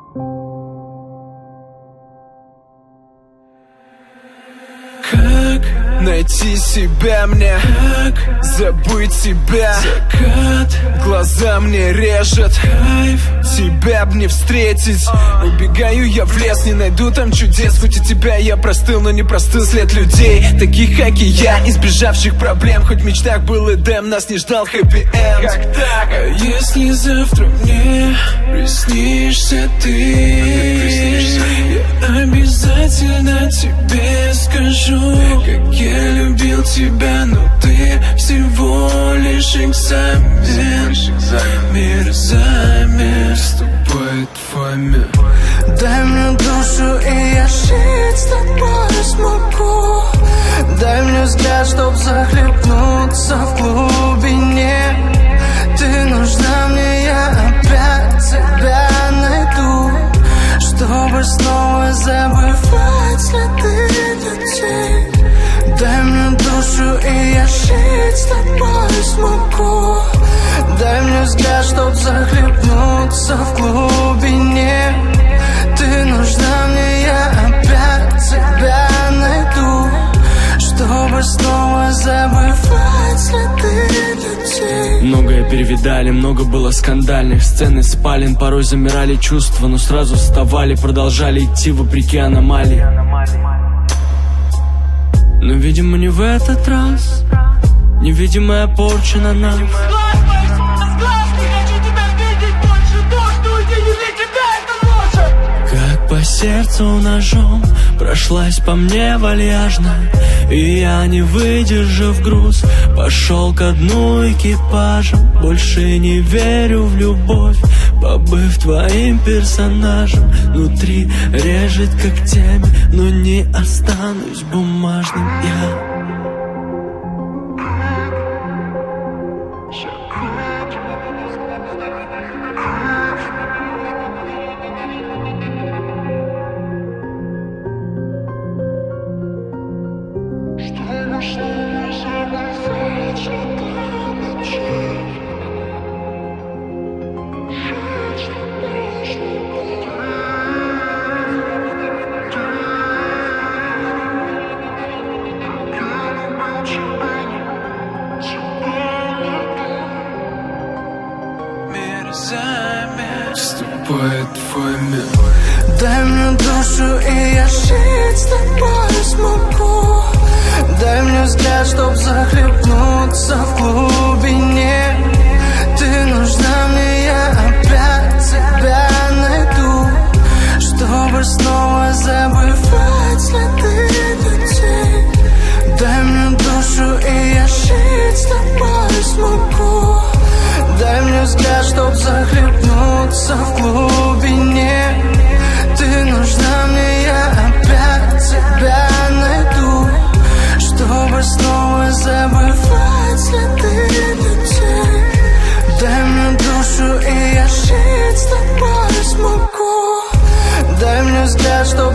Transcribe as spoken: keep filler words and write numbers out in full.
Как найти себя мне? Как забыть тебя? Закат глаза мне режет. Кайф тебя б не встретить. Убегаю я в лес, не найду там чудес. Хоть у тебя я простыл, но не простыл след людей таких, как и я, избежавших проблем. Хоть в мечтах был Эдем, нас не ждал хэппи-энд. Как так? А если завтра мне приснишься ты, я обязательно тебе скажу, как я любил тебя, но ты всего лишь экзамен. Мир ступает твой мир. Дай мне душу, и я жить с тобой смогу. Дай мне взгляд, чтоб захлебнуться в глубине. Ты нужна мне, я опять тебя найду, чтобы снова забывать следы людей. Дай мне душу, и я жить с тобой смогу. Дай мне взгляд, чтоб захлебнуться в глубине. Ты нужна мне, я опять тебя найду, чтобы снова забывать следы людей. Многое перевидали, много было скандальных сцен и спален. Порой замирали чувства, но сразу вставали, продолжали идти вопреки аномалии. Но, видимо, не в этот раз. Невидимая порча на нас. Как по сердцу ножом прошлась по мне вальяжно, и я, не выдержав груз, пошел ко дну экипажем. Больше не верю в любовь, побыв твоим персонажем. Внутри режет когтями, но не останусь бумажным я. Вступает твой мир. Дай мне душу, и я жить с тобой смогу. Дай мне взгляд, чтоб захлебнуться в глубине. Ты нужна мне, я опять тебя найду, чтобы снова забывать следы людей. Дай мне душу, и я жить с тобой смогу. Дай мне взгляд, чтоб захлебнуться в глубине. Ты нужна мне, я опять тебя найду, чтобы снова забывать следы людей. Дай мне душу, и я жить с тобой смогу. Дай мне взгляд, чтоб